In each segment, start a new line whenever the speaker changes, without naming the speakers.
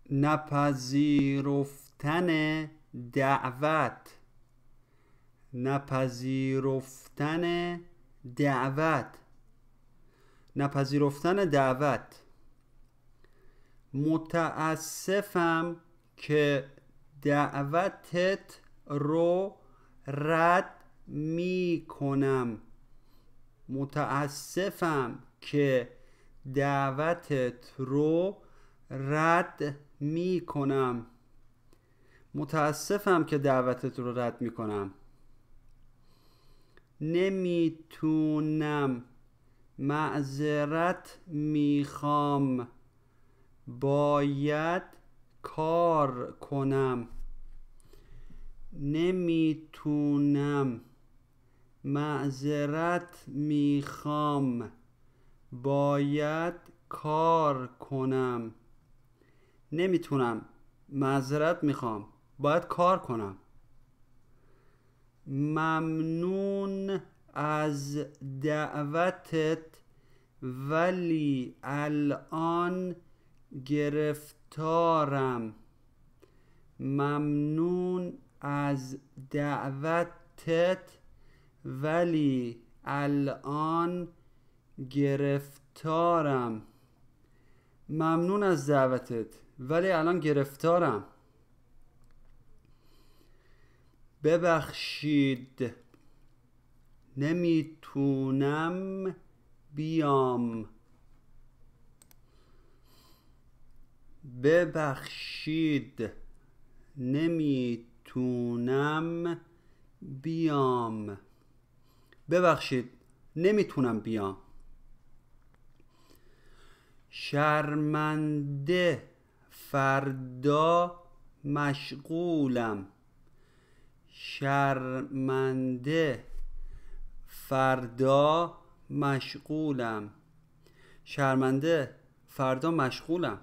نپذیرفتن دعوت، نپذیرفتن دعوت، نپذیرفتن دعوت. متاسفم که دعوتت رو رد می کنم. متاسفم که دعوتت رو رد می کنم. متاسفم که دعوتت رو رد می کنم. نمیتونم، معذرت میخوام، باید کار کنم. نمیتونم، معذرت میخوام، باید کار کنم. نمیتونم، معذرت میخوام، باید کار کنم. ممنون از دعوتت ولی الان گرفتارم. ممنون از دعوتت ولی الان گرفتارم. ممنون از دعوتت ولی الان گرفتارم. ببخشید، نمیتونم بیام. ببخشید، نمیتونم بیام. ببخشید، نمیتونم بیام. شرمنده، فردا مشغولم. شرمنده، فردا مشغولم. شرمنده، فردا مشغولم.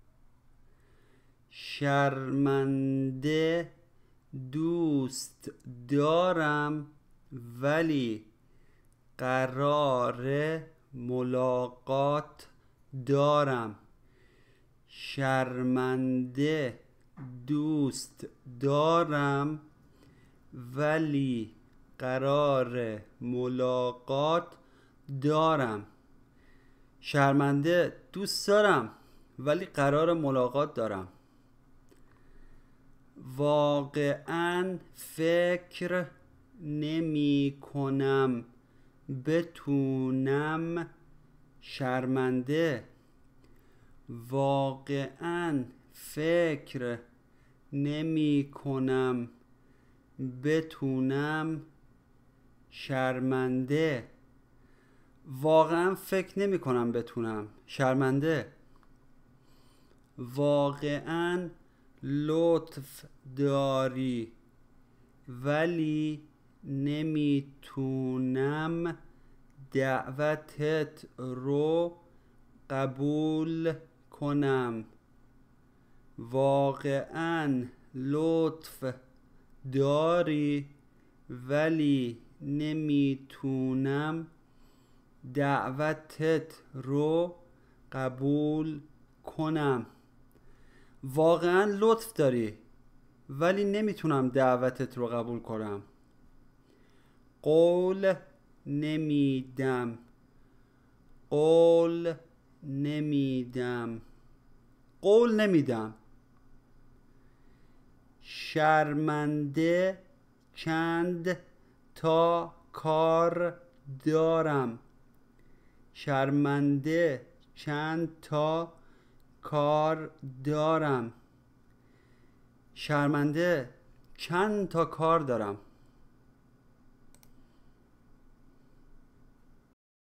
شرمنده، دوست دارم ولی قرار ملاقات دارم. شرمنده، دوست دارم ولی قرار ملاقات دارم. شرمنده، دوست دارم ولی قرار ملاقات دارم. واقعا فکر نمی کنم بتونم. شرمنده، واقعا فکر نمی کنم بتونم. شرمنده، واقعا فکر نمی کنم بتونم. شرمنده، واقعا لطف داری ولی نمیتونم دعوتت رو قبول کنم. واقعا لطف داری ولی نمیتونم دعوتت رو قبول کنم. واقعا لطف داری ولی نمیتونم دعوتت رو قبول کنم. قول نمیدم. قول نمیدم. قول نمیدم. شرمنده، چند تا کار دارم. شرمنده، چند تا کار دارم. شرمنده، چند تا کار دارم.